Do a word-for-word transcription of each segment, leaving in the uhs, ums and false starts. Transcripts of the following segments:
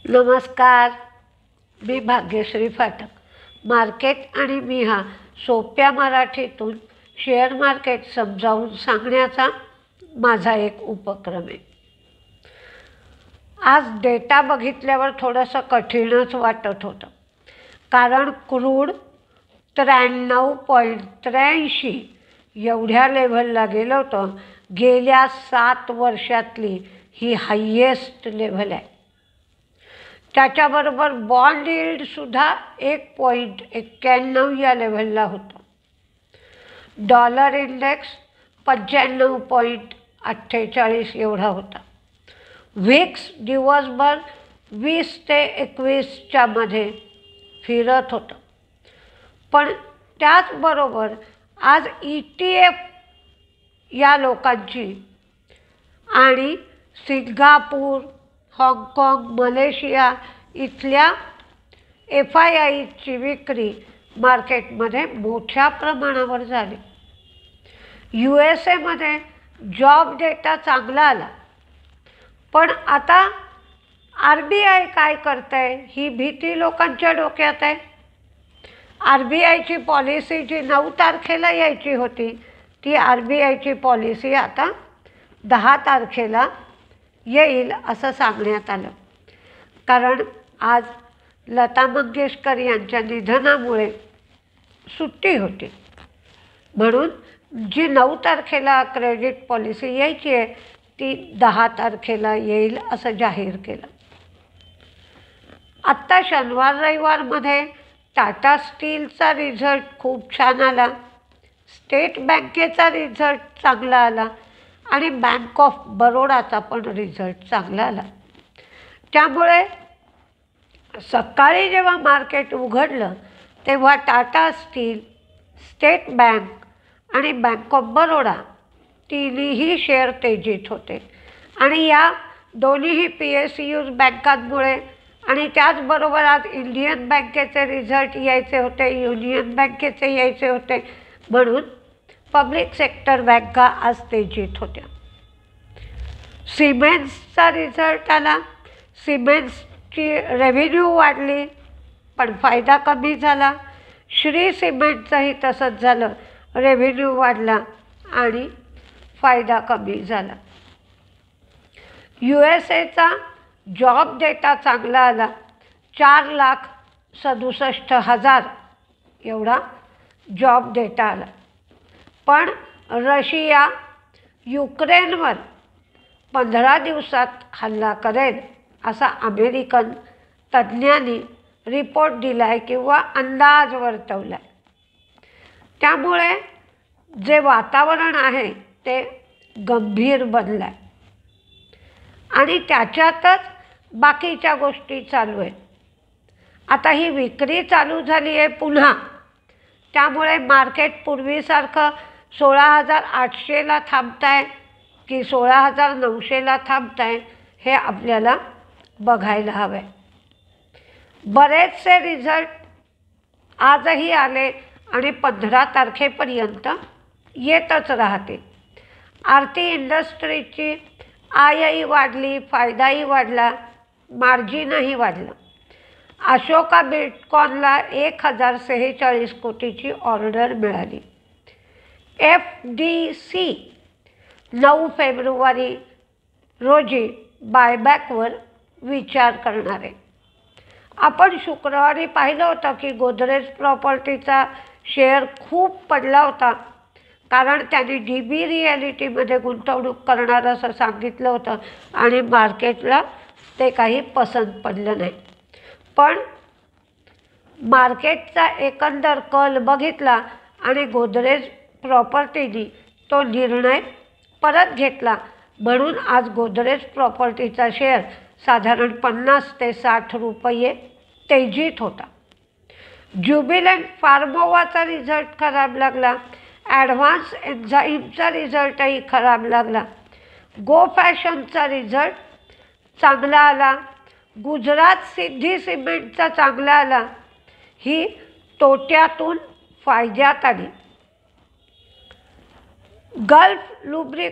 नमस्कार, मी भाग्यश्री फाटक. मार्केट आणि मी हा सोप्या मराठीतून शेअर मार्केट समजावून सांगण्याचा माझा एक उपक्रम आहे. आज डेटा बघितल्यावर थोडंसं कठीणच वाटत होतं, कारण क्रूड त्र्याण्णव पॉईंट त्र्याऐंशी एवढ्या लेव्हलला गेलं होतं. गेल्या सात वर्षातली ही हायेस्ट लेव्हल आहे. त्याच्याबरोबर बॉन्ड यील्डसुद्धा एक पॉईंट एक्क्याण्णव या लेव्हलला होतं. डॉलर इंडेक्स पंच्याण्णव पॉईंट अठ्ठेचाळीस एवढा होता. व्हिक्स दिवसभर वीस ते एकवीसच्या मध्ये फिरत होतं. पण त्याचबरोबर आज ई टी एफ या लोकांची आणि सिंगापूर, हाँगकाँग, मलेशिया इथल्या एफ आय आयची विक्री मार्केटमध्ये मोठ्या प्रमाणावर झाली. यू एस एमध्ये जॉब डेटा चांगला आला, पण आता आर बी आय काय करत आहे ही भीती लोकांच्या डोक्यात आहे. आर बी आयची पॉलिसी जी नऊ तारखेला यायची होती, ती आर बी आयची पॉलिसी आता दहा तारखेला येईल असं सांगण्यात आलं. कारण आज लता मंगेशकर यांच्या निधनामुळे सुट्टी होती, म्हणून जी नऊ तारखेला क्रेडिट पॉलिसी यायची आहे ती दहा तारखेला येईल असं जाहीर केलं. आत्ता शनिवार रविवारमध्ये टाटा स्टीलचा रिझल्ट खूप छान आला, स्टेट बँकेचा रिझल्ट चांगला आला आणि बँक ऑफ बरोडाचा पण रिझल्ट चांगला आला. त्यामुळे सकाळी जेव्हा मार्केट उघडलं तेव्हा टाटा स्टील, स्टेट बँक आणि बँक ऑफ बरोडा तिन्ही शेअर तेजीत होते. आणि या दोन्हीही पी एस यूज बँकांमुळे आणि त्याचबरोबर आज इंडियन बँकेचे रिझल्ट यायचे होते, युनियन बँकेचे यायचे होते, म्हणून पब्लिक सेक्टर बँका आज तेजीत होत्या. सिमेंट्सचा रिझल्ट आला. सिमेंट्सची रेव्हेन्यू वाढली, पण फायदा कमी झाला. श्री सिमेंटचंही तसंच झालं, रेव्हेन्यू वाढला आणि फायदा कमी झाला. यू एस एचा जॉब डेटा चांगला आला. चार लाख सदुसष्ट हजार एवढा जॉब डेटा आला. पण रशिया युक्रेनवर पंधरा दिवसात हल्ला करेल असा अमेरिकन तज्ज्ञांनी रिपोर्ट दिला आहे किंवा अंदाज वर्तवला आहे. त्यामुळे जे वातावरण आहे ते गंभीर बनलं आहे आणि त्याच्यातच बाकीच्या गोष्टी चालू आहेत. आता ही विक्री चालू झाली आहे पुन्हा, त्यामुळे मार्केट पूर्वीसारखं सोळा हजार आठशेला थांबत आहे की सोळा हजार नऊशेला थांबत आहे हे आपल्याला बघायला हवं आहे. बरेचसे रिझल्ट आजही आले आणि पंधरा तारखेपर्यंत येतच राहतील. आरती इंडस्ट्रीजची आयही वाढली, फायदाही वाढला, मार्जिनही वाढलं. अशोका बिटकॉनला एक हजार सेहेचाळीस कोटीची ऑर्डर मिळाली. एफ डी सी नऊ फेब्रुवारी रोजी बायबॅकवर विचार करणार आहे. आपण शुक्रवारी पाहिलं होतं की गोदरेज प्रॉपर्टीचा शेअर खूप पडला होता, कारण त्यांनी डी बी रिॲलिटीमध्ये गुंतवणूक करणार असं सांगितलं होतं आणि मार्केटला ते काही पसंत पडलं नाही. पण मार्केटचा एकंदर कल बघितला आणि गोदरेज प्रॉपर्टीनी तो निर्णय परत घेतला, म्हणून आज गोदरेज प्रॉपर्टीचा शेअर साधारण पन्नास ते साठ रुपये तेजीत होता. ज्युबिलंट फार्मोवाचा रिझल्ट खराब लागला. ॲडव्हान्स एन्झाईमचा रिझल्टही खराब लागला. गो फॅशनचा रिझल्ट चांगला आला. गुजरात सिद्धी सिमेंटचा चांगला आला. ही तोट्यातून फायद्यात आली. गल्फ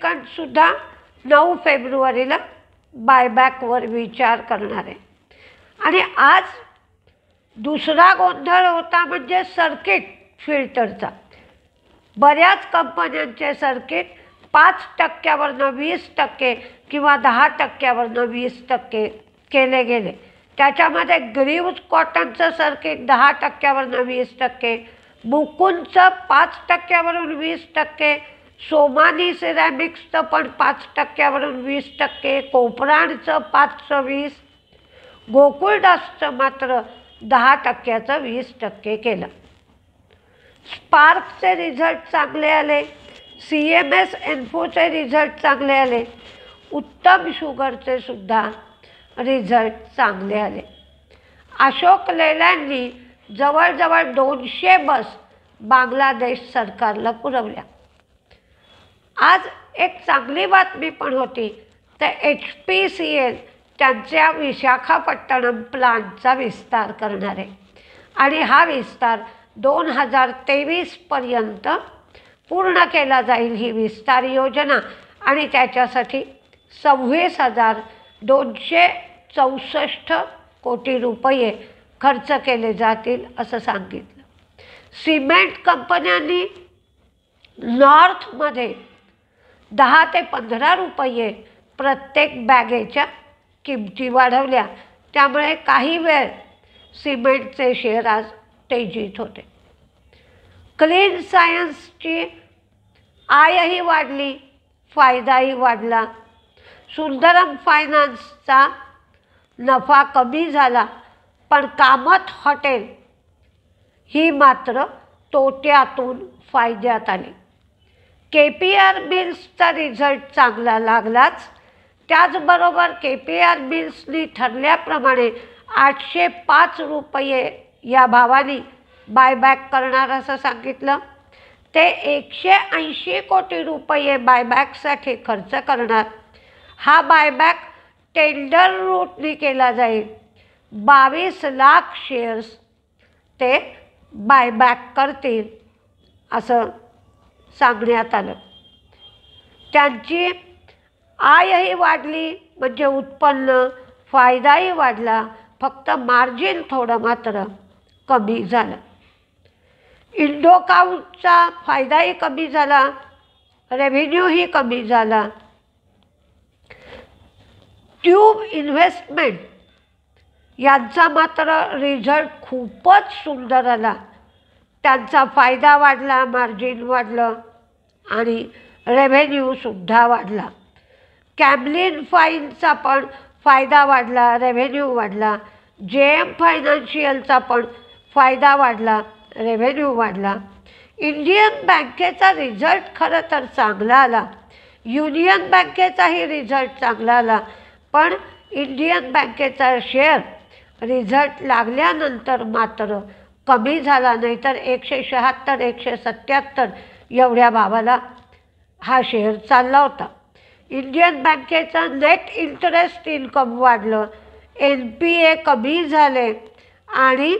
लुब्रिकंटसुद्धा नऊ फेब्रुवारीला बायबॅकवर विचार करणार आहे. आणि आज दुसरा गोंधळ होता म्हणजे सर्किट फिल्टरचा. बऱ्याच कंपन्यांचे सर्किट पाच टक्क्यावरनं वीस टक्के किंवा दहा टक्क्यावरनं वीस टक्के केले गेले. त्याच्यामध्ये ग्रीव्ज कॉटनचं सर्किट दहा टक्क्यावरनं वीस टक्के, मुकुंदचं पाच टक्क्यावरून वीस टक्के, सोमानी सिरॅमिक्सचं पण पाच टक्क्यावरून वीस टक्के, कोपराणचं पाचचं वीस, गोकुळदासचं मात्र दहा टक्क्याचं वीस टक्के केलं. स्पार्कचे रिझल्ट चांगले आले, सी एम एस एन्फोचे रिझल्ट चांगले आले, उत्तम शुगरचे सुद्धा रिझल्ट चांगले आले. अशोक लेलँडनी जवळजवळ दोनशे बस बांगलादेश सरकारला पुरवल्या. आज एक चांगली बातमी पण होती, तर एच पी सी एल त्यांच्या विशाखापट्टणम प्लांटचा विस्तार करणार आहे आणि हा विस्तार दोन हजार तेवीसपर्यंत पूर्ण केला जाईल ही विस्तार योजना. आणि त्याच्यासाठी सव्वीस हजार दोनशे चौसष्ट कोटी रुपये खर्च केले जातील असं सांगितलं. सिमेंट कंपन्यांनी नॉर्थमध्ये दहा ते पंधरा रुपये प्रत्येक बॅगेच्या किमती वाढवल्या. त्यामुळे काही वेळ सिमेंटचे शेअर आज तेजीत होते. क्लीन सायन्सची आयही वाढली, फायदाही वाढला. सुंदरम फायनान्सचा नफा कमी झाला, पण कामत हॉटेल ही मात्र तोट्यातून फायद्यात आली. के पी आर मिल्सचा रिझल्ट चांगला लागलाच, त्याचबरोबर के पी आर मिल्सनी ठरल्याप्रमाणे आठशे पाच रुपये या भावाने बायबॅक करणार असं सांगितलं. ते एकशे ऐंशी कोटी रुपये बायबॅकसाठी खर्च करणार. हा बायबॅक टेंडर रूटने केला जाईल. बावीस लाख शेअर्स ते बायबॅक करतील असं सांगण्यात आलं. त्यांची आयही वाढली म्हणजे उत्पन्न, फायदाही वाढला, फक्त मार्जिन थोडं मात्र कमी झालं. इंडोकाउचा फायदाही कमी झाला, रेव्हेन्यूही कमी झाला. ट्यूब इन्व्हेस्टमेंट यांचा मात्र रिझल्ट खूपच सुंदर आला. त्यांचा फायदा वाढला, मार्जिन वाढलं आणि रेव्हेन्यूसुद्धा वाढला. कॅमलिन फाईनचा पण फायदा वाढला, रेव्हेन्यू वाढला. जे एम फायनान्शियलचा पण फायदा वाढला, रेव्हेन्यू वाढला. इंडियन बँकेचा रिझल्ट खरं तर चांगला आला. युनियन बँकेचाही रिझल्ट चांगला आला, पण इंडियन बँकेचा शेअर रिझल्ट लागल्यानंतर मात्र कमी झाला. नाहीतर एकशे शहात्तर एकशे सत्याहत्तर एवढ्या भावाला हा शेअर चालला होता. इंडियन बँकेचं नेट इंटरेस्ट इन्कम वाढलं, एन पी ए कमी झाले आणि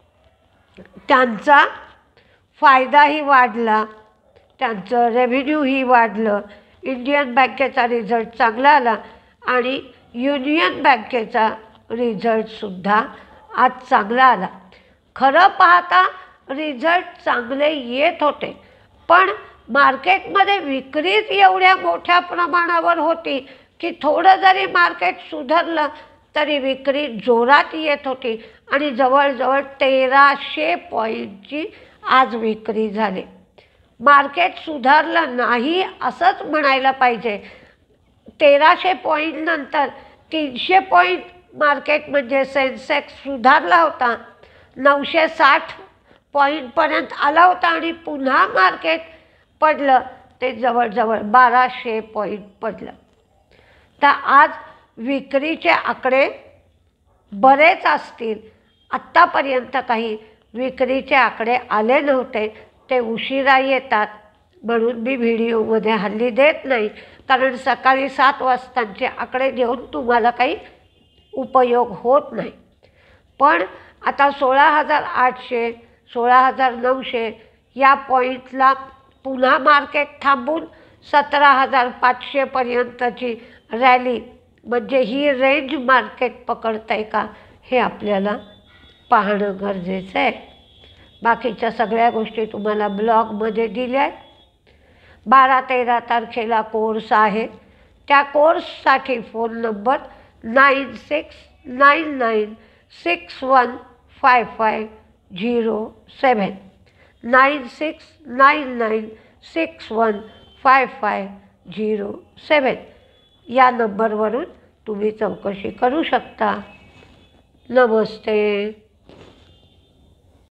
त्यांचा फायदाही वाढला, त्यांचं रेव्हेन्यूही वाढलं. इंडियन बँकेचा रिझल्ट चांगला आला आणि युनियन बँकेचा रिझल्टसुद्धा आज चांगला आला. खरं पाहता रिझल्ट चांगले येत होते, पण मार्केटमध्ये विक्रीच एवढ्या मोठ्या प्रमाणावर होती की थोडं जरी मार्केट सुधारलं तरी विक्री जोरात येत होती आणि जवळजवळ तेराशे पॉईंटची आज विक्री झाली. मार्केट सुधारलं नाही असंच म्हणायला पाहिजे. तेराशे पॉईंटनंतर तीनशे पॉईंट मार्केट म्हणजे सेन्सेक्स सुधारला होता, नऊशे साठ पॉईंटपर्यंत आला होता आणि पुन्हा मार्केट पडलं ते जवळजवळ बाराशे पॉईंट पडलं. तर आज विक्रीचे आकडे बरेच असतील. आत्तापर्यंत काही विक्रीचे आकडे आले नव्हते, ते उशिरा येतात म्हणून मी व्हिडिओमध्ये हल्ली देत नाही, कारण सकाळी सात वाजताचे आकडे देऊन तुम्हाला काही उपयोग होत नाही. पण आता सोळा हजार आठशे सोळा हजार नऊशे या पॉईंटला पुन्हा मार्केट थांबून सतरा हजार पाचशेपर्यंतची रॅली म्हणजे ही रेंज मार्केट पकडतं आहे का हे आपल्याला पाहणं गरजेचं आहे. बाकीच्या सगळ्या गोष्टी तुम्हाला ब्लॉगमध्ये दिल्या आहेत. बारा तेरा तारखेला कोर्स आहे. त्या कोर्ससाठी phone number nine six nine nine six one five five zero seven nine six nine nine six one five five zero seven या नंबरवरून तुम्ही चौकशी करू शकता. नमस्ते.